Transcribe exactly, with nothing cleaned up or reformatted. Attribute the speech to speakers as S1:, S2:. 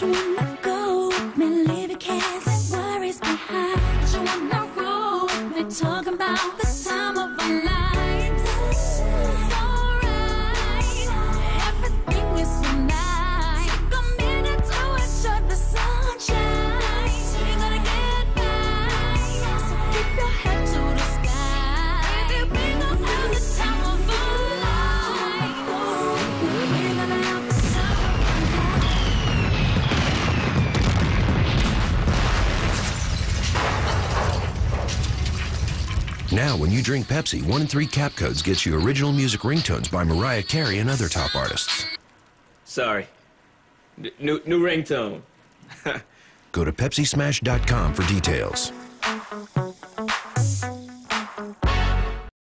S1: Don't you wanna go with me, leave your cares and worries behind? Don't you wanna roll with me, talking about the time of our lives? It's alright, everything is so nice. Take a minute to enjoy the sunshine. You're gonna get by, so keep your head to the sky. Baby, we gon' have the time of our life. We're gonna have the time of our life.
S2: Now, when you drink Pepsi, one in three cap codes gets you original music ringtones by Mariah Carey and other top artists.
S3: Sorry. N new, new ringtone.
S2: Go to Pepsi Smash dot com for details.